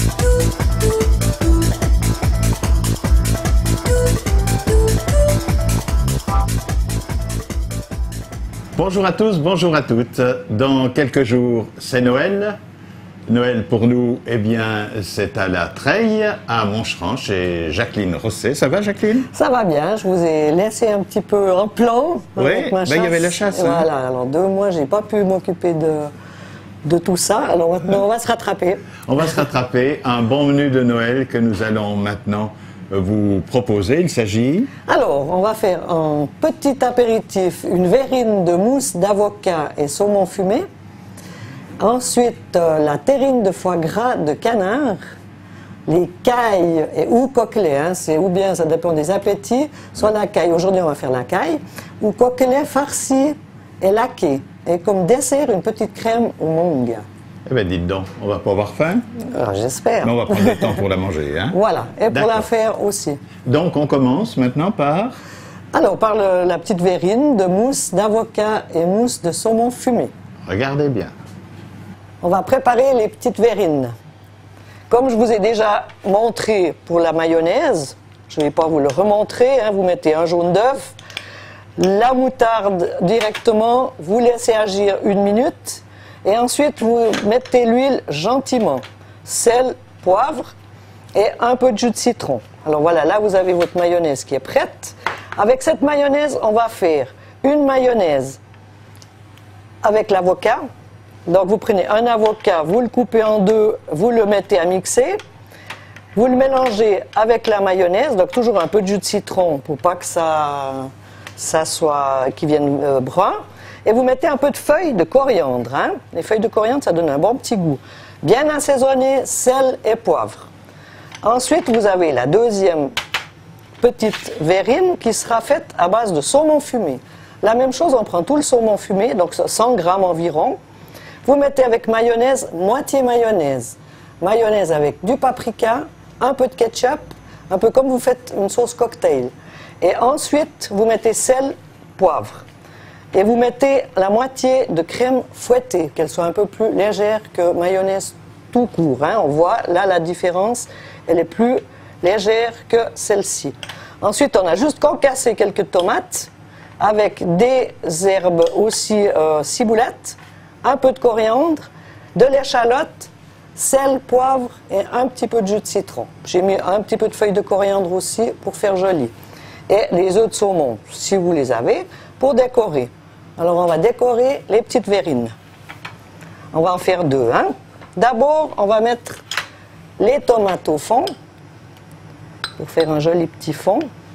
Bonjour à tous, bonjour à toutes. Dans quelques jours, c'est Noël. Noël pour nous, eh bien, c'est à la Treille, à Moncheran, chez Jacqueline Rosset. Ça va, Jacqueline? Ça va bien, je vous ai laissé un petit peu en plan. Oui, il y avait la chasse. Hein? Voilà, alors 2 mois, j'ai pas pu m'occuper de tout ça. Alors maintenant, on va se rattraper. On va se rattraper. Un bon menu de Noël que nous allons maintenant vous proposer. Il s'agit... Alors, on va faire un petit apéritif, une verrine de mousse d'avocat et saumon fumé. Ensuite, la terrine de foie gras de canard, les cailles ou coquelets, hein, ou bien ça dépend des appétits, soit la caille, aujourd'hui on va faire la caille, ou coquelets farcis et laqués. Et comme dessert, une petite crème au mangue. Eh bien, dites donc, on va pas avoir faim? J'espère. Mais on va prendre le temps pour la manger. Hein? Voilà, et pour la faire aussi. Donc, on commence maintenant par... Alors, par la petite verrine de mousse d'avocat et mousse de saumon fumé. Regardez bien. On va préparer les petites verrines. Comme je vous ai déjà montré pour la mayonnaise, je ne vais pas vous le remontrer, hein, vous mettez un jaune d'œuf, la moutarde directement, vous laissez agir 1 minute, et ensuite vous mettez l'huile gentiment, sel, poivre et un peu de jus de citron. Alors voilà, là vous avez votre mayonnaise qui est prête. Avec cette mayonnaise, on va faire une mayonnaise avec l'avocat. Donc vous prenez un avocat, vous le coupez en 2, vous le mettez à mixer, vous le mélangez avec la mayonnaise, donc toujours un peu de jus de citron pour pas que ça soit, qu'il vienne brun, et vous mettez un peu de feuilles de coriandre. Hein. Les feuilles de coriandre, ça donne un bon petit goût. Bien assaisonné, sel et poivre. Ensuite, vous avez la deuxième petite verrine qui sera faite à base de saumon fumé. La même chose, on prend tout le saumon fumé, donc 100 grammes environ. Vous mettez avec mayonnaise, moitié mayonnaise. Mayonnaise avec du paprika, un peu de ketchup, un peu comme vous faites une sauce cocktail. Et ensuite, vous mettez sel, poivre. Et vous mettez la moitié de crème fouettée, qu'elle soit un peu plus légère que mayonnaise tout court. Hein. On voit là la différence, elle est plus légère que celle-ci. Ensuite, on a juste concassé quelques tomates avec des herbes aussi ciboulettes, un peu de coriandre, de l'échalote, sel, poivre et un petit peu de jus de citron. J'ai mis un petit peu de feuilles de coriandre aussi pour faire joli. Et les œufs de saumon, si vous les avez, pour décorer. Alors on va décorer les petites verrines. On va en faire 2. Hein? D'abord, on va mettre les tomates au fond, pour faire un joli petit fond.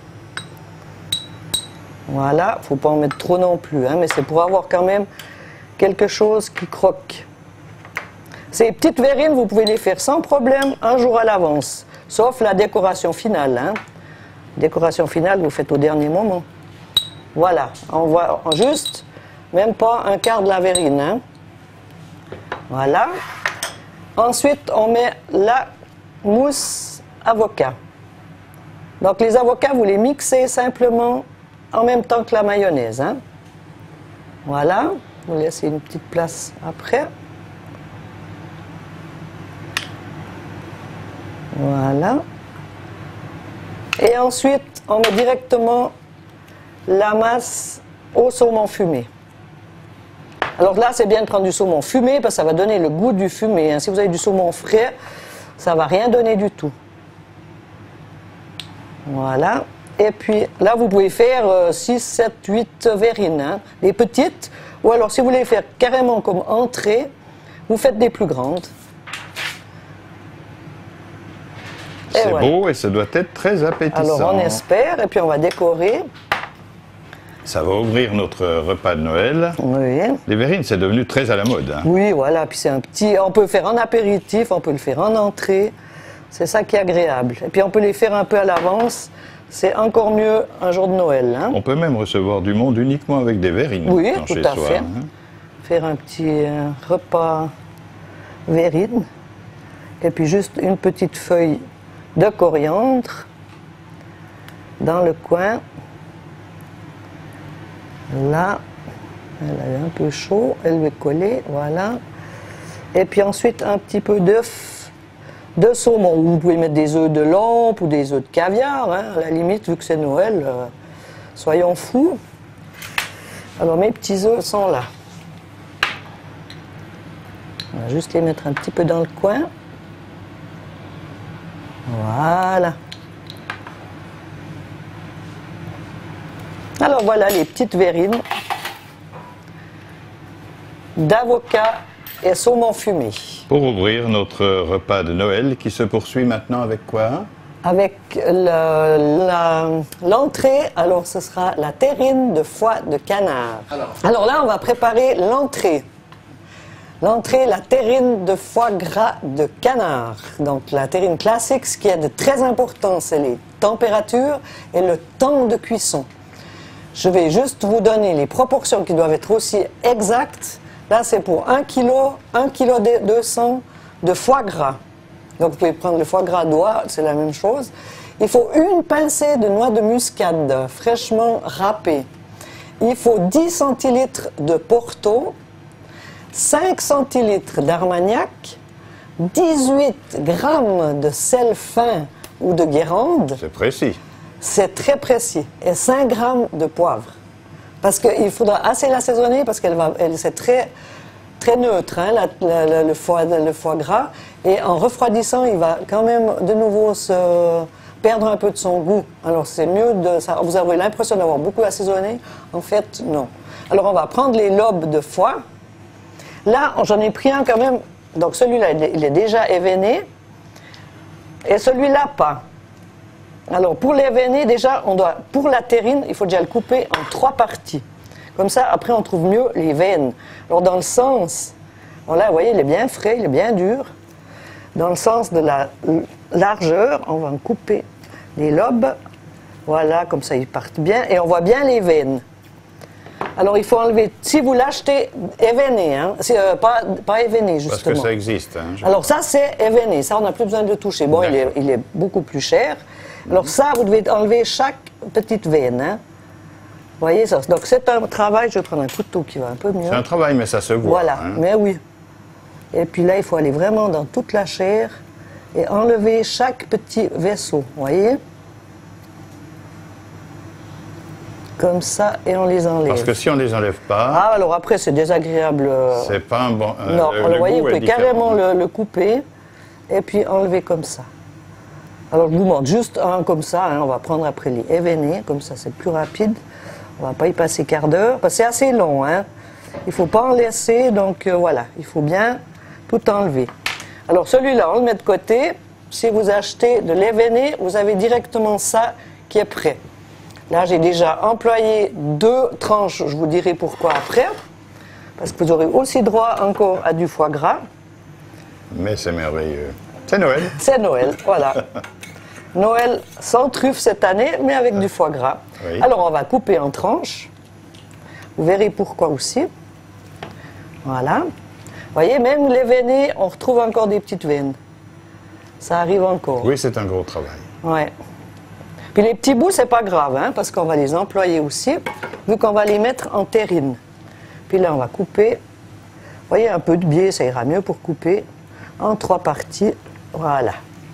Voilà, il ne faut pas en mettre trop non plus, hein, mais c'est pour avoir quand même quelque chose qui croque. Ces petites verrines, vous pouvez les faire sans problème un jour à l'avance, sauf la décoration finale. Hein. Décoration finale, vous faites au dernier moment. Voilà, on voit juste, même pas un quart de la verrine. Hein. Voilà. Ensuite, on met la mousse avocat. Donc les avocats, vous les mixez simplement en même temps que la mayonnaise. Hein. Voilà. Vous laissez une petite place après. Voilà. Et ensuite, on met directement la masse au saumon fumé. Alors là, c'est bien de prendre du saumon fumé parce que ça va donner le goût du fumé. Hein. Si vous avez du saumon frais, ça ne va rien donner du tout. Voilà. Et puis là, vous pouvez faire 6, 7, 8 verrines, hein, les petites. Ou alors, si vous voulez faire carrément comme entrée, vous faites des plus grandes. C'est voilà. Beau et ça doit être très appétissant. Alors, on espère, et puis on va décorer. Ça va ouvrir notre repas de Noël. Oui. Les verrines, c'est devenu très à la mode. Hein. Oui, voilà. Puis c'est un petit... On peut le faire en apéritif, on peut le faire en entrée. C'est ça qui est agréable. Et puis on peut les faire un peu à l'avance. C'est encore mieux un jour de Noël. Hein. On peut même recevoir du monde uniquement avec des verrines. Oui, tout à fait. Hein. Faire un petit repas verrine. Et puis juste une petite feuille de coriandre dans le coin. Là, elle est un peu chaud, elle va coller, voilà. Et puis ensuite un petit peu d'œuf de saumon. Vous pouvez mettre des œufs de lampe ou des œufs de caviar, hein, à la limite, vu que c'est Noël, soyons fous. Alors mes petits œufs sont là. On va juste les mettre un petit peu dans le coin. Voilà. Alors voilà les petites verrines d'avocat et saumon fumé. Pour ouvrir notre repas de Noël qui se poursuit maintenant avec quoi? Avec l'entrée, alors ce sera la terrine de foie de canard. Alors là, on va préparer l'entrée. L'entrée, la terrine de foie gras de canard. Donc la terrine classique, ce qui est de très important, c'est les températures et le temps de cuisson. Je vais juste vous donner les proportions qui doivent être aussi exactes. Là, c'est pour 1 kg, 1 kg 200 de foie gras. Donc vous pouvez prendre le foie gras d'oie, c'est la même chose. Il faut une pincée de noix de muscade fraîchement râpée. Il faut 10 centilitres de Porto, 5 centilitres d'Armagnac, 18 grammes de sel fin ou de Guérande. C'est précis. C'est très précis. Et 5 grammes de poivre. Parce qu'il faudra assez l'assaisonner parce c'est très, très neutre, hein, le foie gras. Et en refroidissant, il va quand même de nouveau se perdre un peu de son goût. Alors c'est mieux de ça. Vous avez l'impression d'avoir beaucoup assaisonné. En fait, non. Alors on va prendre les lobes de foie. Là, j'en ai pris un quand même. Donc celui-là, il est déjà événé. Et celui-là, pas. Alors pour l'événer, déjà, pour la terrine, il faut déjà le couper en 3 parties. Comme ça, après, on trouve mieux les veines. Alors dans le sens, bon là, vous voyez, il est bien frais, il est bien dur. Dans le sens de la largeur, on va en couper les lobes. Voilà, comme ça, ils partent bien. Et on voit bien les veines. Alors il faut enlever, si vous l'achetez événé, hein, pas événé justement. Parce que ça existe. Hein, alors ça c'est événé, ça on n'a plus besoin de le toucher. Bon, il est beaucoup plus cher. Alors ça, vous devez enlever chaque petite veine. Hein. Vous voyez ça? Donc c'est un travail, je vais prendre un couteau qui va un peu mieux. C'est un travail, mais ça se voit. Voilà, hein. Mais oui. Et puis là, il faut aller vraiment dans toute la chair et enlever chaque petit vaisseau, vous voyez? Comme ça, et on les enlève. Parce que si on ne les enlève pas... Ah, alors après, c'est désagréable. C'est pas un bon... non, vous voyez, vous pouvez carrément le couper et puis enlever comme ça. Alors, je vous montre juste un comme ça. Hein, on va prendre après les événés, comme ça, c'est plus rapide. On ne va pas y passer quart d'heure, parce que c'est assez long. Hein. Il ne faut pas en laisser, donc voilà, il faut bien tout enlever. Alors, celui-là, on le met de côté. Si vous achetez de l'événé, vous avez directement ça qui est prêt. Là, j'ai déjà employé 2 tranches, je vous dirai pourquoi après, parce que vous aurez aussi droit encore à du foie gras. Mais c'est merveilleux. C'est Noël. C'est Noël, voilà. Noël sans truffe cette année, mais avec du foie gras. Oui. Alors, on va couper en tranches. Vous verrez pourquoi aussi. Voilà. Vous voyez, même les veinés, on retrouve encore des petites veines. Ça arrive encore. Oui, c'est un gros travail. Ouais. Puis les petits bouts, c'est pas grave, hein, parce qu'on va les employer aussi, vu qu'on va les mettre en terrine. Puis là, on va couper. Vous voyez, un peu de biais, ça ira mieux pour couper en 3 parties. Voilà.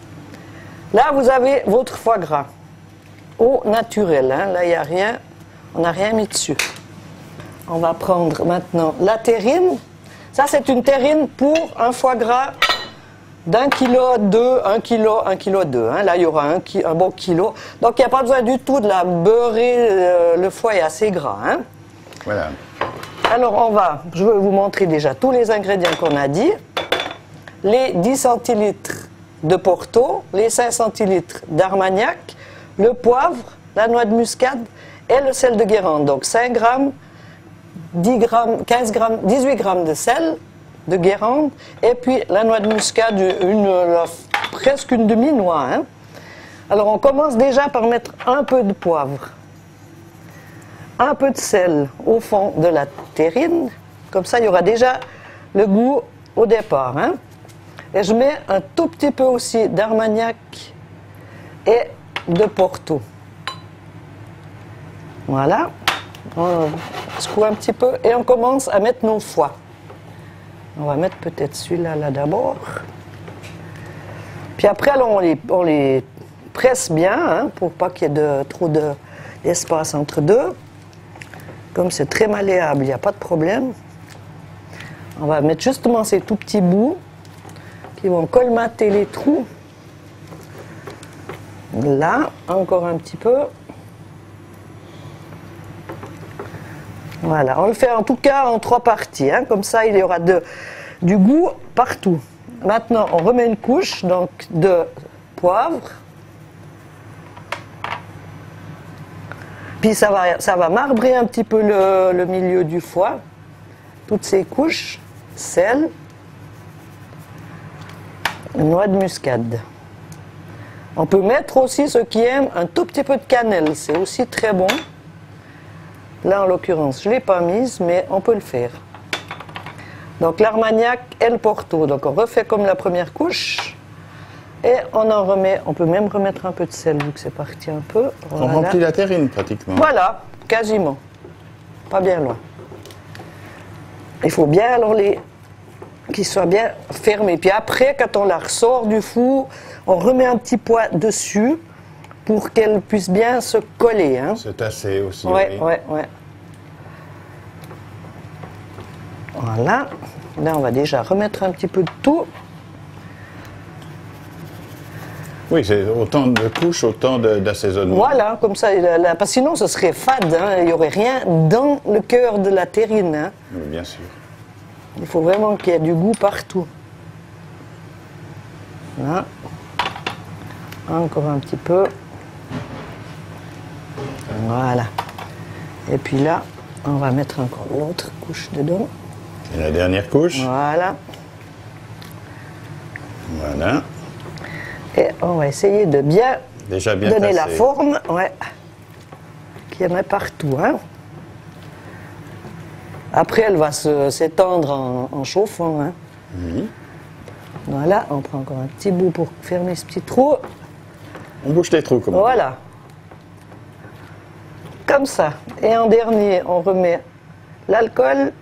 Là, vous avez votre foie gras au naturel. Hein. Là, il n'y a rien, on n'a rien mis dessus. On va prendre maintenant la terrine. Ça, c'est une terrine pour un foie gras d'1 kg 2, 1 kg, 1 kg 2. Hein. Là, il y aura un bon kilo. Donc, il n'y a pas besoin du tout de la beurrer. Le foie est assez gras. Hein. Voilà. Alors, je vais vous montrer déjà tous les ingrédients qu'on a dit. Les 10 centilitres de Porto, les 5 centilitres d'Armagnac, le poivre, la noix de muscade et le sel de Guérande. Donc, 5 grammes, 10 grammes, 15 grammes, 18 grammes de sel de Guérande, et puis la noix de muscade, presque une demi-noix. Hein. Alors on commence déjà par mettre un peu de poivre, un peu de sel au fond de la terrine, comme ça il y aura déjà le goût au départ. Hein. Et je mets un tout petit peu aussi d'Armagnac et de Porto. Voilà, on secoue un petit peu et on commence à mettre nos foies. On va mettre peut-être celui-là là, d'abord. Puis après, alors, on les presse bien, hein, pour pas qu'il y ait trop d'espace entre deux. Comme c'est très malléable, il n'y a pas de problème. On va mettre justement ces tout petits bouts qui vont colmater les trous. Là, encore un petit peu. Voilà, on le fait en tout cas en 3 parties, hein, comme ça il y aura du goût partout. Maintenant, on remet une couche donc de poivre. Puis ça va marbrer un petit peu le milieu du foie. Toutes ces couches, sel, noix de muscade. On peut mettre aussi, ceux qui aiment, un tout petit peu de cannelle, c'est aussi très bon. Là, en l'occurrence, je ne l'ai pas mise, mais on peut le faire. Donc, l'Armagnac et le Porto. Donc, on refait comme la première couche. Et on en remet, on peut même remettre un peu de sel, vu que c'est parti un peu. Voilà. On remplit la terrine, pratiquement. Voilà, quasiment. Pas bien loin. Il faut bien, alors, qu'ils soient bien fermés. Puis après, quand on la ressort du four, on remet un petit poids dessus pour qu'elle puisse bien se coller. Hein. Se tasser aussi. Ouais, oui. ouais, ouais. Voilà. Là, on va déjà remettre un petit peu de tout. Oui, c'est autant de couches, autant d'assaisonnement. Voilà, comme ça, parce que sinon ce serait fade, hein. Il n'y aurait rien dans le cœur de la terrine. Hein. Oui, bien sûr. Il faut vraiment qu'il y ait du goût partout. Là. Encore un petit peu. Voilà. Et puis là, on va mettre encore l'autre couche dedans. Et la dernière couche. Voilà. Voilà. Et on va essayer de bien, Déjà bien donner la tassé. forme, ouais, qu'il y en ait partout. Hein. Après, elle va s'étendre en chauffant. Hein. Oui. Voilà, on prend encore un petit bout pour fermer ce petit trou. On bouche les trous, comme on dit. Voilà. Comme ça. Et en dernier, on remet l'alcool,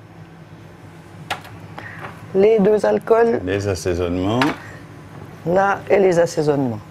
les 2 alcools, Les assaisonnements. là, et les assaisonnements.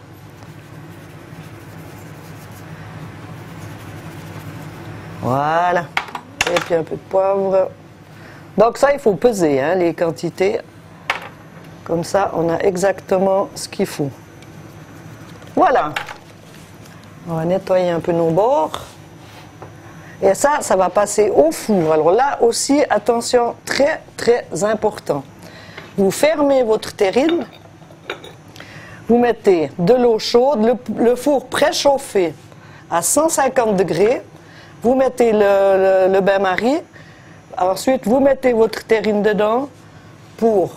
Voilà. Et puis un peu de poivre. Donc ça, il faut peser, hein, les quantités. Comme ça, on a exactement ce qu'il faut. Voilà. On va nettoyer un peu nos bords. Et ça va passer au four. Alors là aussi, attention, très très important. Vous fermez votre terrine. Vous mettez de l'eau chaude, le four préchauffé à 150 degrés. Vous mettez le bain-marie. Ensuite, vous mettez votre terrine dedans pour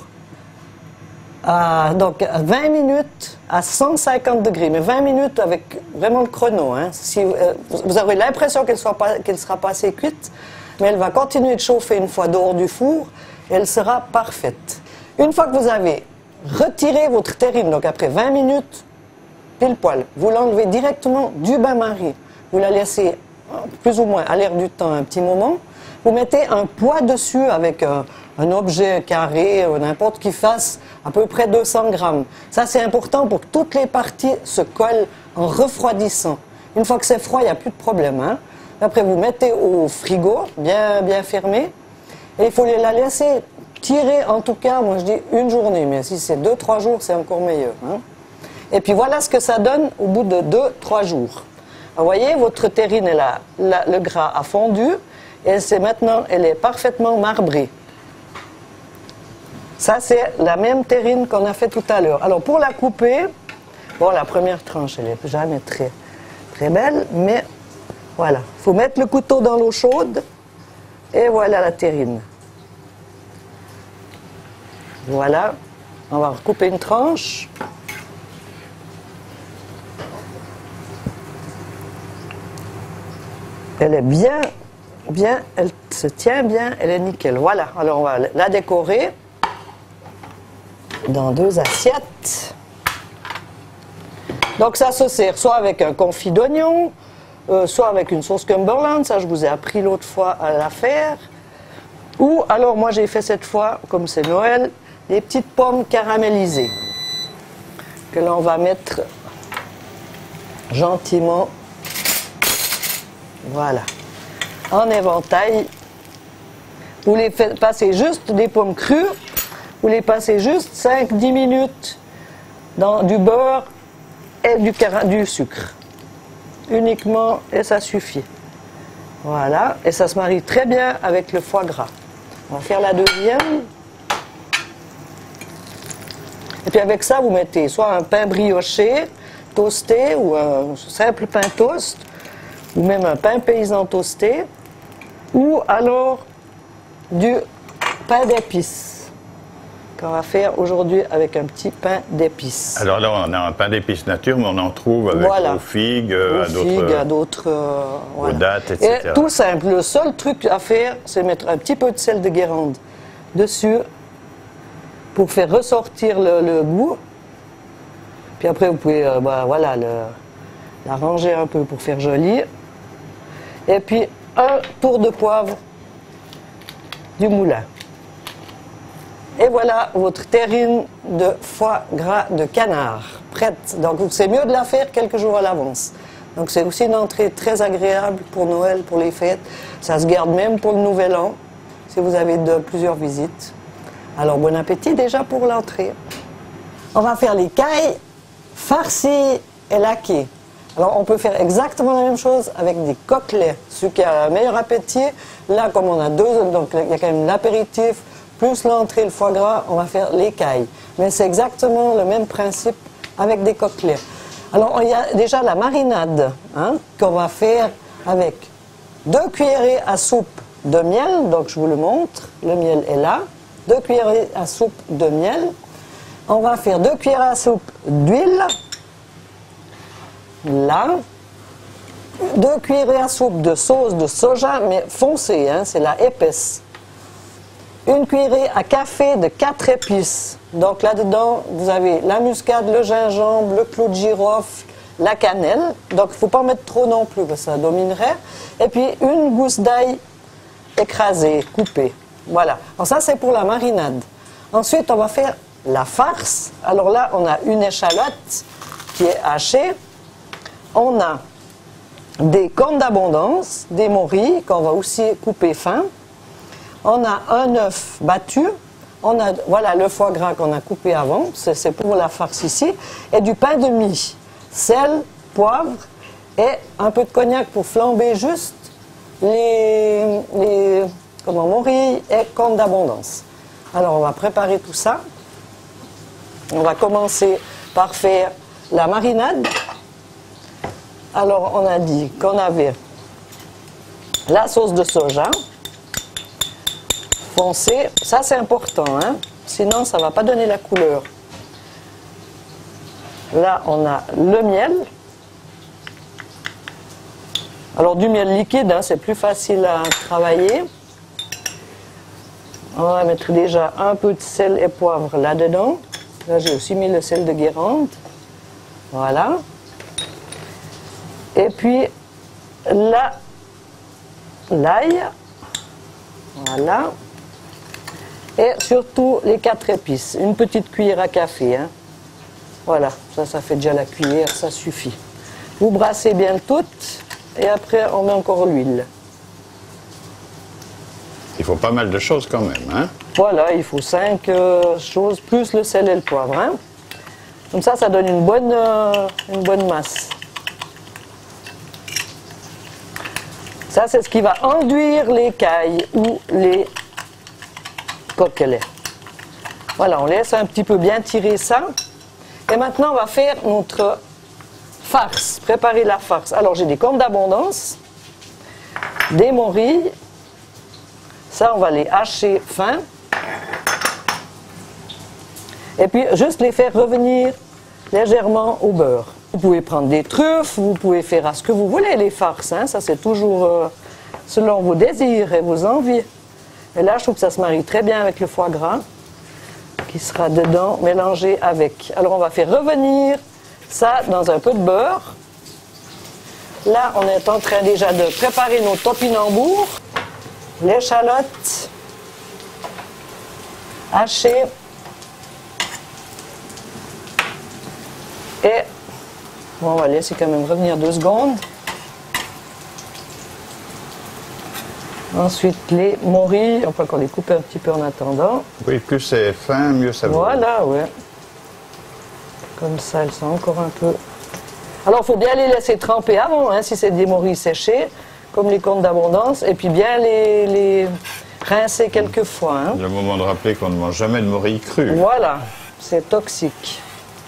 donc 20 minutes à 150 degrés. Mais 20 minutes avec vraiment le chrono. Hein. Si, vous aurez l'impression qu'elle ne sera pas assez cuite, mais elle va continuer de chauffer une fois dehors du four et elle sera parfaite. Une fois que vous avez retiré votre terrine, donc après 20 minutes, pile poil, vous l'enlevez directement du bain-marie. Vous la laissez plus ou moins à l'air du temps un petit moment. Vous mettez un poids dessus avec un objet carré, n'importe qui fasse à peu près 200 grammes. Ça, c'est important pour que toutes les parties se collent en refroidissant. Une fois que c'est froid, il n'y a plus de problème. Hein. Après, vous mettez au frigo, bien, bien fermé, et il faut la laisser tirer, en tout cas, moi je dis une journée, mais si c'est 2-3 jours, c'est encore meilleur. Hein. Et puis voilà ce que ça donne au bout de 2-3 jours. Vous voyez, votre terrine, le gras a fondu, et maintenant, elle est parfaitement marbrée. Ça, c'est la même terrine qu'on a fait tout à l'heure. Alors, pour la couper, bon, la première tranche, elle n'est jamais très, très belle, mais voilà. Il faut mettre le couteau dans l'eau chaude, et voilà la terrine. Voilà. On va recouper une tranche. Elle est bien, elle se tient bien, elle est nickel. Voilà, alors on va la décorer dans 2 assiettes. Donc ça se sert soit avec un confit d'oignon, soit avec une sauce Cumberland, ça je vous ai appris l'autre fois à la faire. Ou alors moi j'ai fait cette fois, comme c'est Noël, des petites pommes caramélisées. que l'on va mettre gentiment, voilà, en éventail. Vous les faites passer juste des pommes crues, vous les passez juste 5-10 minutes dans du beurre et du sucre. Uniquement, et ça suffit. Voilà, et ça se marie très bien avec le foie gras. On va faire la deuxième. Et puis avec ça, vous mettez soit un pain brioché, toasté, ou un simple pain toast, ou même un pain paysan toasté, ou alors du pain d'épices, qu'on va faire aujourd'hui avec un petit pain d'épices. Alors là, on a un pain d'épices nature, mais on en trouve avec voilà. aux figues, à d'autres voilà. dattes, etc. Et tout simple, le seul truc à faire, c'est mettre un petit peu de sel de Guérande dessus pour faire ressortir le goût. Puis après, vous pouvez voilà, l'arranger un peu pour faire joli. Et puis, un tour de poivre du moulin. Et voilà votre terrine de foie gras de canard, prête. Donc c'est mieux de la faire quelques jours à l'avance. Donc c'est aussi une entrée très agréable pour Noël, pour les fêtes. Ça se garde même pour le Nouvel An, si vous avez plusieurs visites. Alors bon appétit déjà pour l'entrée. On va faire les cailles farcies et laquées. Alors on peut faire exactement la même chose avec des côtelets. Celui qui a un meilleur appétit, là comme on a deux, donc il y a quand même l'apéritif, plus l'entrée, le foie gras, on va faire les cailles. Mais c'est exactement le même principe avec des côtelets. Alors il y a déjà la marinade qu'on va faire avec 2 cuillerées à soupe de miel, donc je vous le montre, le miel est là, 2 cuillerées à soupe de miel. On va faire 2 cuillerées à soupe d'huile, là, 2 cuillerées à soupe de sauce de soja, mais foncée, c'est la épaisse. 1 cuillerée à café de 4 épices. Donc là-dedans, vous avez la muscade, le gingembre, le clou de girofle, la cannelle. Donc il ne faut pas mettre trop non plus, parce que ça dominerait. Et puis 1 gousse d'ail écrasée, coupée. Voilà. Alors ça, c'est pour la marinade. Ensuite, on va faire la farce. Alors là, on a une échalote qui est hachée. On a des cornes d'abondance, des morilles qu'on va aussi couper fin. On a un œuf battu. On a voilà, le foie gras qu'on a coupé avant, c'est pour la farce ici. Et du pain de mie, sel, poivre et un peu de cognac pour flamber juste les morilles et cornes d'abondance. Alors on va préparer tout ça. On va commencer par faire la marinade. Alors on a dit qu'on avait la sauce de soja foncée, ça c'est important, sinon ça ne va pas donner la couleur. Là on a le miel. Alors du miel liquide, c'est plus facile à travailler. On va mettre déjà un peu de sel et poivre là-dedans. Là j'ai aussi mis le sel de Guérande. Voilà. Et puis là, l'ail. Voilà. Et surtout les 4 épices. Une petite cuillère à café. Voilà, ça fait déjà la cuillère, ça suffit. Vous brassez bien tout et après on met encore l'huile. Il faut pas mal de choses quand même, Voilà, il faut 5 choses, plus le sel et le poivre. Comme ça donne une bonne masse. Ça, c'est ce qui va enduire les cailles ou les côtelets. Voilà, on laisse un petit peu bien tirer ça. Et maintenant, on va faire notre farce, préparer la farce. Alors, j'ai des cornes d'abondance, des morilles. Ça, on va les hacher fin. Et puis, juste les faire revenir légèrement au beurre. Vous pouvez prendre des truffes, vous pouvez faire à ce que vous voulez les farces. Ça, c'est toujours selon vos désirs et vos envies. Et là, je trouve que ça se marie très bien avec le foie gras qui sera dedans, mélangé avec. Alors, on va faire revenir ça dans un peu de beurre. Là, on est en train déjà de préparer nos topinambours, l'échalote hachée, Et bon, on va laisser quand même revenir 2 secondes. Ensuite, les morilles, on peut encore les couper un petit peu en attendant. Oui, plus c'est fin, mieux ça va. Voilà, ouais. Comme ça, elles sont encore un peu... Alors, il faut bien les laisser tremper avant, hein, si c'est des morilles séchées, comme les cônes d'abondance, et puis bien les rincer quelques fois. Hein. Le moment de rappeler qu'on ne mange jamais de morilles crues. Voilà, c'est toxique.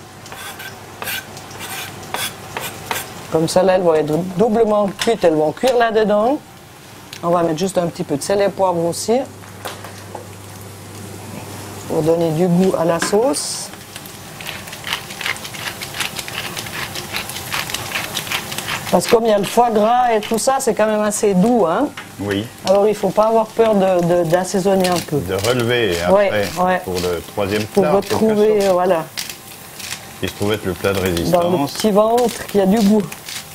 Comme ça, là, elles vont être doublement cuites, elles vont cuire là-dedans. On va mettre juste un petit peu de sel et poivre aussi, pour donner du goût à la sauce. Parce que comme il y a le foie gras et tout ça, c'est quand même assez doux. Hein? Oui. Alors il ne faut pas avoir peur d'assaisonner un peu. De relever après pour le troisième plat. Pour retrouver, voilà. Il se trouve être le plat de résistance. Dans le petit ventre, qu'il y a du goût.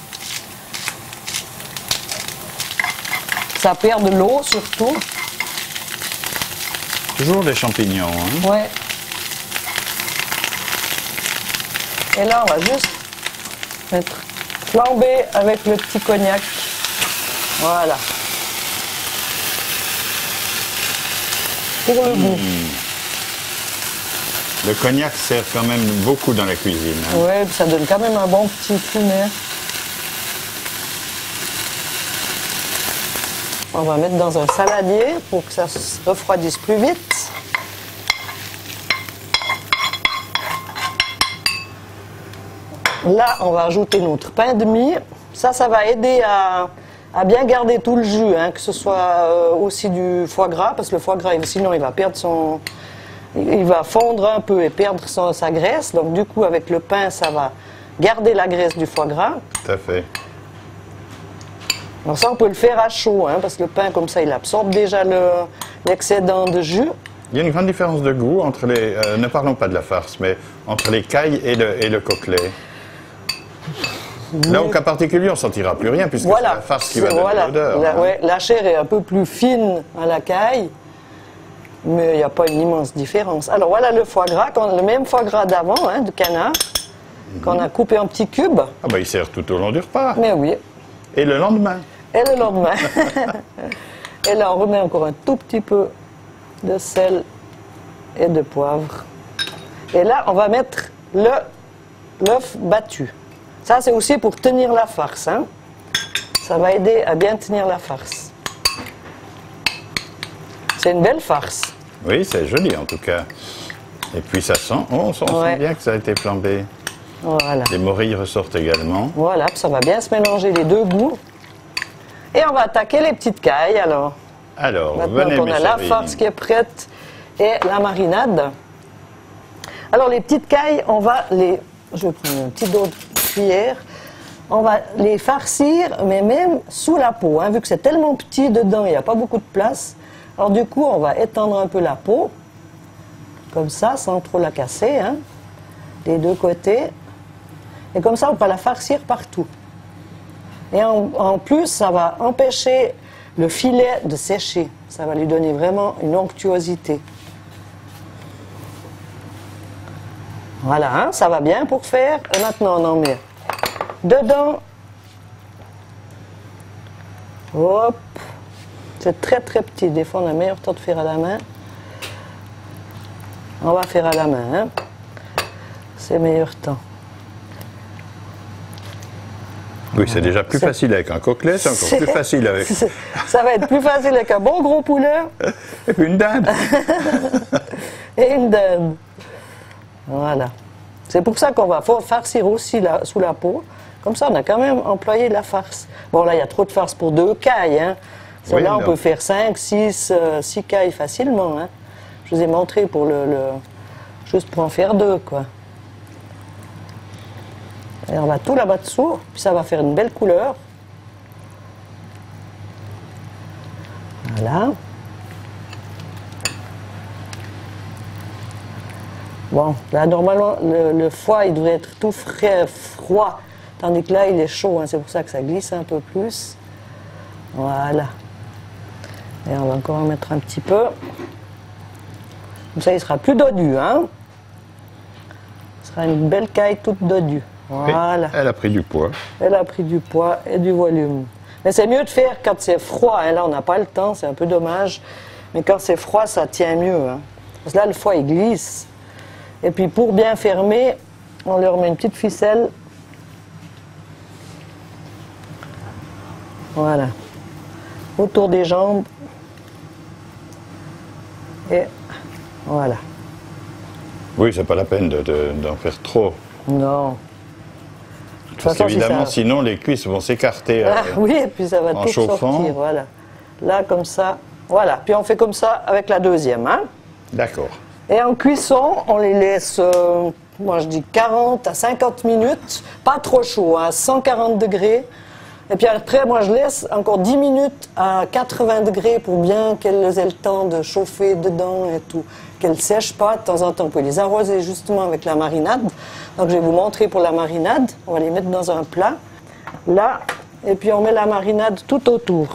Ça perd de l'eau surtout. Toujours des champignons. Hein. Ouais. Et là, on va juste mettre flamber avec le petit cognac. Voilà. Pour le goût. Le cognac sert quand même beaucoup dans la cuisine. Hein. Oui, ça donne quand même un bon petit fumé. On va mettre dans un saladier pour que ça se refroidisse plus vite. Là, on va ajouter notre pain de mie. Ça va aider à bien garder tout le jus, hein, que ce soit aussi du foie gras, parce que le foie gras, sinon, il va perdre son... Il va fondre un peu et perdre sa graisse. Donc, du coup, avec le pain, ça va garder la graisse du foie gras. Tout à fait. Alors ça, on peut le faire à chaud, hein, parce que le pain, comme ça, il absorbe déjà l'excédent de jus. Il y a une grande différence de goût entre les... ne parlons pas de la farce, mais entre les cailles et le coquelet. Là, au cas particulier, on ne sentira plus rien, puisque c'est la farce qui va donner l'odeur. La chair est un peu plus fine à la caille, mais il n'y a pas une immense différence. Alors voilà le foie gras, le même foie gras d'avant, hein, de canard, qu'on a coupé en petits cubes. Ah ben, il sert tout au long du repas. Mais oui. Et le lendemain. Et le lendemain. Et là, on remet encore un tout petit peu de sel et de poivre. Et là, on va mettre l'œuf battu. Ça, c'est aussi pour tenir la farce. Hein. Ça va aider à bien tenir la farce. C'est une belle farce. Oui, c'est joli en tout cas. Et puis ça sent, on sent bien que ça a été flambé. Voilà. Les morilles ressortent également. Voilà, ça va bien se mélanger les deux goûts. Et on va attaquer les petites cailles alors. Alors, maintenant venez, qu'on a la farce qui est prête et la marinade. Alors les petites cailles, on va les... Je vais prendre une petite autre cuillère. On va les farcir, mais même sous la peau. Hein, vu que c'est tellement petit dedans, il n'y a pas beaucoup de place. Alors du coup, on va étendre un peu la peau. Comme ça, sans trop la casser. Hein, des deux côtés. Et comme ça, on peut la farcir partout. Et en plus, ça va empêcher le filet de sécher. Ça va lui donner vraiment une onctuosité. Voilà, hein, ça va bien pour faire. Et maintenant, on en met dedans. Hop. C'est très très petit. Des fois, on a meilleur temps de faire à la main. On va faire à la main. Hein. C'est meilleur temps. Oui, c'est déjà plus facile avec un coquelet, c'est encore plus facile avec... Ça va être plus facile avec un bon gros poulet. Et puis une dinde. Et une dinde. Voilà. C'est pour ça qu'on va farcir aussi sous la peau. Comme ça, on a quand même employé la farce. Bon, là, il y a trop de farce pour 2 cailles. Hein. Celle-là, on peut faire 5, 6 cailles facilement. Hein. Je vous ai montré pour juste pour en faire 2, quoi. Et on va tout là-bas dessous, puis ça va faire une belle couleur. Voilà. Bon, là, normalement, le foie, il devrait être tout frais, froid, tandis que là, il est chaud, hein, c'est pour ça que ça glisse un peu plus. Voilà. Et on va encore en mettre un petit peu. Comme ça, il sera plus dodu, hein. Il sera une belle caille toute dodue. Voilà. Elle a pris du poids. Elle a pris du poids et du volume. Mais c'est mieux de faire quand c'est froid. Hein. Là, on n'a pas le temps, c'est un peu dommage. Mais quand c'est froid, ça tient mieux. Hein. Parce que là, le foie, il glisse. Et puis, pour bien fermer, on leur met une petite ficelle. Voilà. Autour des jambes. Et voilà. Oui, c'est pas la peine d'en faire trop. Non. Parce qu'évidemment, sinon les cuisses vont s'écarter oui, et puis ça va en tout chauffant. sortir. Voilà. Là, comme ça. Voilà. Puis on fait comme ça avec la deuxième. Hein. D'accord. Et en cuisson, on les laisse, moi je dis 40 à 50 minutes. Pas trop chaud, à 140 degrés. Et puis après, moi je laisse encore 10 minutes à 80 degrés pour bien qu'elles aient le temps de chauffer dedans et tout. Qu'elles ne sèchent pas de temps en temps. Vous pouvez les arroser justement avec la marinade. Donc je vais vous montrer pour la marinade. On va les mettre dans un plat. Là, et puis on met la marinade tout autour.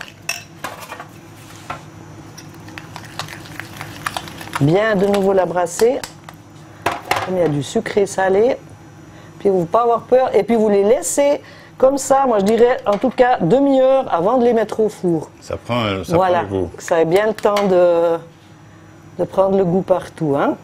Bien de nouveau la brasser. Il y a du sucré salé. Puis vous ne pas avoir peur. Et puis vous les laissez comme ça, moi je dirais en tout cas demi-heure avant de les mettre au four. Ça prend le goût. Que ça ait bien le temps de prendre le goût partout. Hein.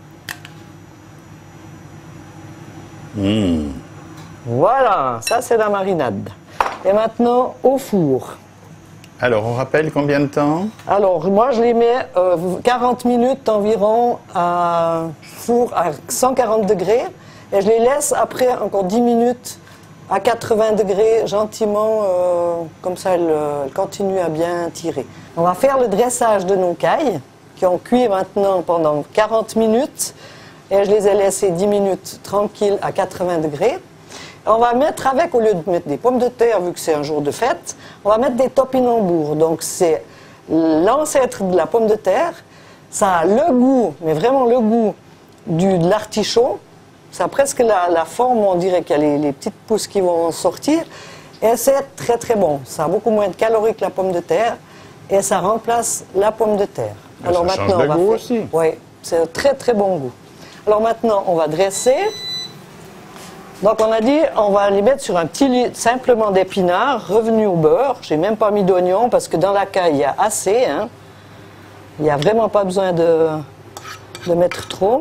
Voilà, ça c'est la marinade. Et maintenant au four. Alors on rappelle combien de temps? Alors moi je les mets 40 minutes environ à four à 140 degrés. Et je les laisse après encore 10 minutes à 80 degrés, gentiment, comme ça elles continuent à bien tirer. On va faire le dressage de nos cailles, qui ont cuit maintenant pendant 40 minutes, et je les ai laissées 10 minutes tranquilles à 80 degrés. On va mettre avec, au lieu de mettre des pommes de terre, vu que c'est un jour de fête, on va mettre des topinambours. Donc c'est l'ancêtre de la pomme de terre, ça a le goût, mais vraiment le goût de l'artichaut. Ça a presque la forme, on dirait qu'il y a les petites pousses qui vont sortir. Et c'est très très bon. Ça a beaucoup moins de calories que la pomme de terre. Et ça remplace la pomme de terre. Alors ça change le goût aussi. Oui, c'est un très très bon goût. Alors maintenant, on va dresser. Donc on a dit, on va les mettre sur un petit lit simplement d'épinards, revenu au beurre. J'ai même pas mis d'oignon parce que dans la caille, il y a assez. Hein. Il n'y a vraiment pas besoin de mettre trop.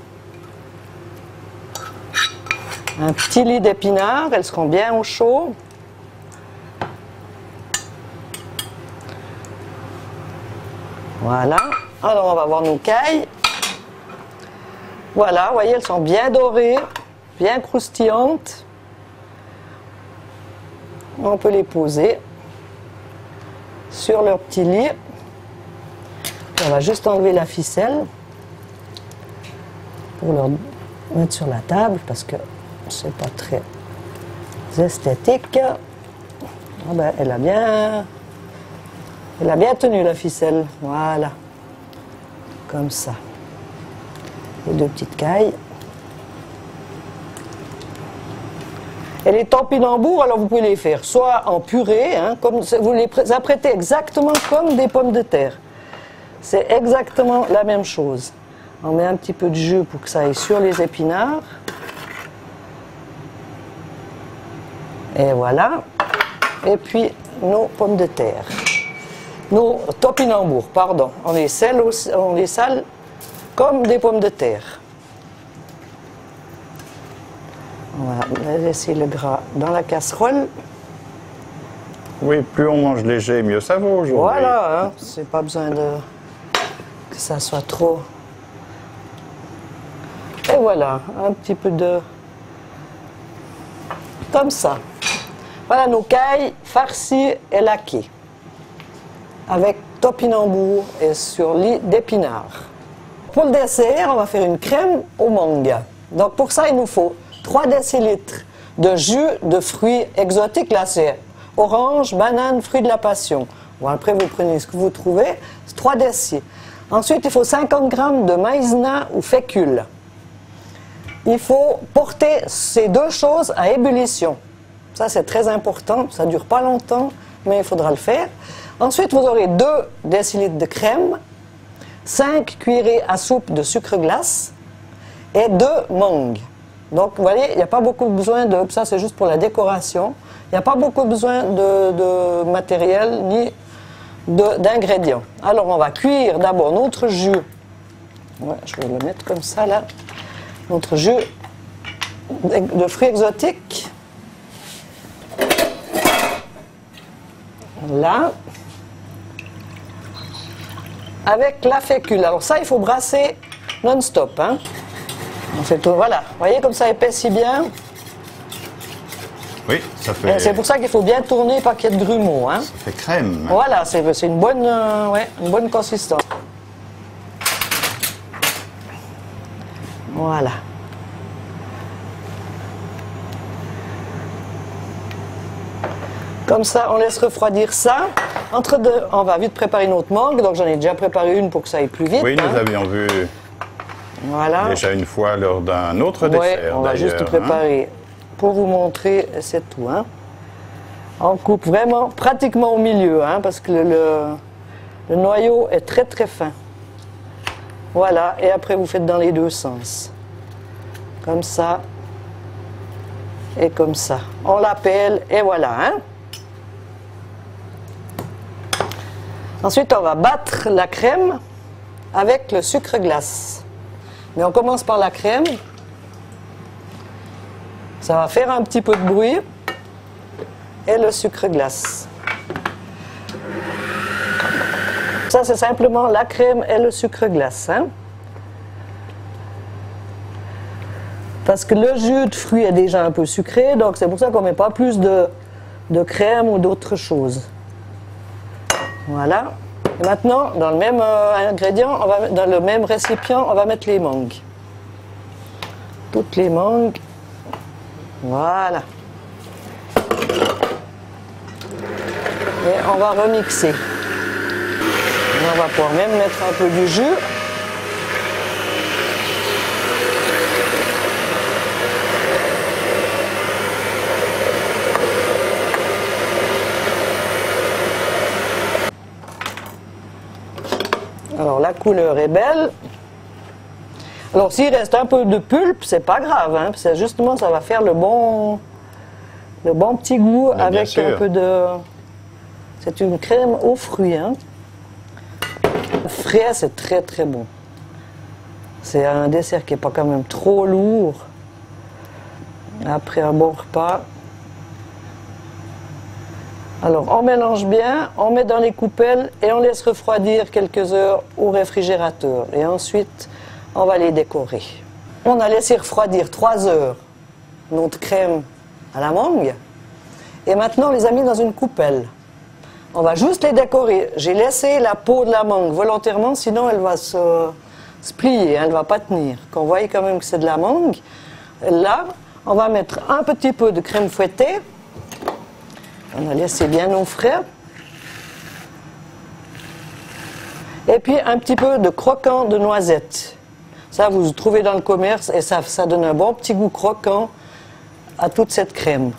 Un petit lit d'épinards, elles seront bien au chaud. Voilà. Alors on va voir nos cailles. Voilà, vous voyez, elles sont bien dorées, bien croustillantes. On peut les poser sur leur petit lit. Puis on va juste enlever la ficelle pour leur mettre sur la table parce que c'est pas très esthétique. Ah ben, elle a bien tenu la ficelle. Voilà. Comme ça. Les deux petites cailles. Et les topinambours, alors vous pouvez les faire soit en purée, hein, comme vous les apprêtez exactement comme des pommes de terre. C'est exactement la même chose. On met un petit peu de jus pour que ça aille sur les épinards. Et voilà. Et puis nos pommes de terre. Nos topinambours, pardon. On les sale comme des pommes de terre. On va laisser le gras dans la casserole. Oui, plus on mange léger, mieux ça vaut aujourd'hui. Voilà, hein, c'est pas besoin que ça soit trop. Et voilà, un petit peu de... Comme ça. Voilà nos cailles farcies et laquées. Avec topinambour et sur lit d'épinards. Pour le dessert, on va faire une crème au mangue. Donc pour ça, il nous faut 3 décilitres de jus de fruits exotiques. Là, c'est orange, banane, fruits de la passion. Bon, après, vous prenez ce que vous trouvez. C'est 3 décilitres. Ensuite, il faut 50 g de maïzena ou fécule. Il faut porter ces deux choses à ébullition. Ça, c'est très important. Ça ne dure pas longtemps, mais il faudra le faire. Ensuite, vous aurez 2 décilitres de crème, 5 cuillerées à soupe de sucre glace et 2 mangues. Donc, vous voyez, il n'y a pas beaucoup besoin de... Ça, c'est juste pour la décoration. Il n'y a pas beaucoup besoin de matériel ni d'ingrédients. Alors, on va cuire d'abord notre jus. Ouais, je vais le mettre comme ça, là. Notre jus de fruits exotiques. Là. Avec la fécule. Alors ça, il faut brasser non-stop. Hein. On fait tout, voilà. Vous voyez comme ça épaissit bien. Oui, ça fait... C'est pour ça qu'il faut bien tourner, pas qu'il y ait de grumeaux. Hein. Ça fait crème. Voilà, c'est une bonne consistance. Voilà. Comme ça, on laisse refroidir ça. Entre deux, on va vite préparer une autre mangue. Donc j'en ai déjà préparé une pour que ça aille plus vite. Oui, nous hein. avions vu voilà. déjà une fois lors d'un autre Ouais, dessert. on va juste préparer pour vous montrer, c'est tout. Hein. On coupe vraiment pratiquement au milieu, hein, parce que le noyau est très très fin. Voilà, et après vous faites dans les deux sens. Comme ça et comme ça. On l'appelle et voilà. Hein. Ensuite, on va battre la crème avec le sucre glace. Mais on commence par la crème. Ça va faire un petit peu de bruit. Et le sucre glace. Ça, c'est simplement la crème et le sucre glace. Hein? Parce que le jus de fruits est déjà un peu sucré, donc c'est pour ça qu'on ne met pas plus de crème ou d'autres choses. Voilà. Et maintenant, dans le même ingrédient, dans le même récipient, on va mettre les mangues. Toutes les mangues. Voilà. Et on va remixer. Et on va pouvoir même mettre un peu du jus. Alors la couleur est belle. Alors s'il reste un peu de pulpe, c'est pas grave, hein, c'est justement ça va faire le bon petit goût. Mais avec un peu de... C'est une crème aux fruits. Hein. Frais, c'est très très bon. C'est un dessert qui n'est pas quand même trop lourd. Après un bon repas. Alors, on mélange bien, on met dans les coupelles et on laisse refroidir quelques heures au réfrigérateur. Et ensuite, on va les décorer. On a laissé refroidir 3 heures notre crème à la mangue. Et maintenant, on les a mis dans une coupelle. On va juste les décorer. J'ai laissé la peau de la mangue volontairement, sinon elle va se plier, elle ne va pas tenir. Qu'on voit quand même que c'est de la mangue. Là, on va mettre un petit peu de crème fouettée. On a laissé bien nos frais. Et puis un petit peu de croquant de noisette. Ça, vous trouvez dans le commerce et ça donne un bon petit goût croquant à toute cette crème.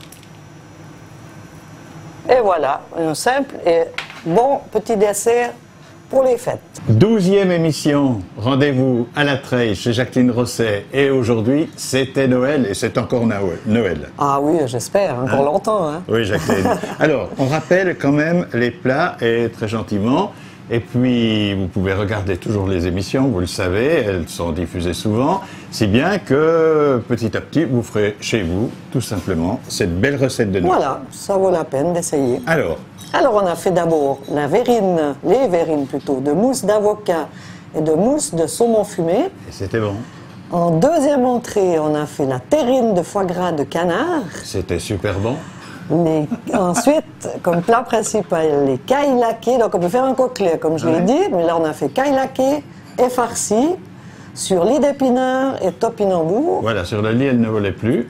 Et voilà, un simple et bon petit dessert pour les fêtes. 12e émission, rendez-vous à la Treille chez Jacqueline Rosset. Et aujourd'hui, c'était Noël et c'est encore Noël. Ah oui, j'espère, encore longtemps. Hein. Oui, Jacqueline. Alors, on rappelle quand même les plats et très gentiment. Et puis, vous pouvez regarder toujours les émissions, vous le savez, elles sont diffusées souvent, si bien que petit à petit, vous ferez chez vous, tout simplement, cette belle recette de Noël. Voilà, ça vaut la peine d'essayer. Alors, on a fait d'abord les verrines plutôt, de mousse d'avocat et de mousse de saumon fumé. et c'était bon. En deuxième entrée, on a fait la terrine de foie gras de canard. C'était super bon. Ensuite, comme plat principal, les cailles laquées. Donc on peut faire un coquelet, comme je l'ai dit, mais là on a fait cailles laquées et farcies sur lit d'épinards et topinambour. Voilà, sur le lit, elle ne volait plus.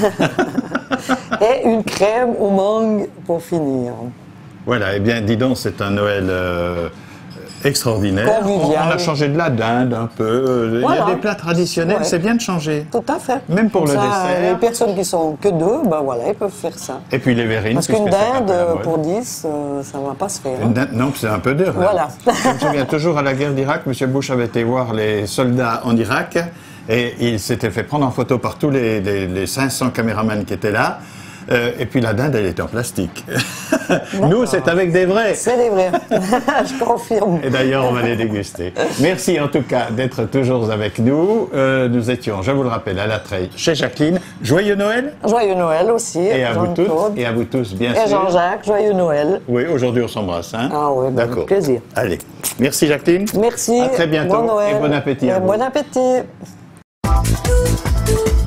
Et une crème aux mangues pour finir. Voilà, eh bien, dis donc, c'est un Noël extraordinaire. Convivial. On a changé de la dinde un peu. Voilà. Il y a des plats traditionnels, Ouais. C'est bien de changer. Tout à fait. Même pour Comme le ça, dessert. Les personnes qui sont que 2, ben voilà, ils peuvent faire ça. Et puis les verrines. Parce qu'une puisque c'est un dinde peu la mode. pour 10, ça ne va pas se faire. Une dinde, non, c'est un peu dur. Hein. Voilà. Je me souviens toujours à la guerre d'Irak, M. Bush avait été voir les soldats en Irak Et il s'était fait prendre en photo par tous les 500 caméramans qui étaient là. Et puis la dinde, elle était en plastique. Nous, c'est avec des vrais. C'est des vrais, je confirme. Et d'ailleurs, on va les déguster. Merci en tout cas d'être toujours avec nous. Nous étions, je vous le rappelle, à la Treille chez Jacqueline. Joyeux Noël. Joyeux Noël aussi. Et à vous toutes, et à vous tous, bien sûr. Et Jean-Jacques, joyeux Noël. Oui, aujourd'hui on s'embrasse. Hein? Ah oui, d'accord. avec plaisir. Allez, merci Jacqueline. Merci. À très bientôt Bon Noël. et bon appétit à vous. Bon appétit.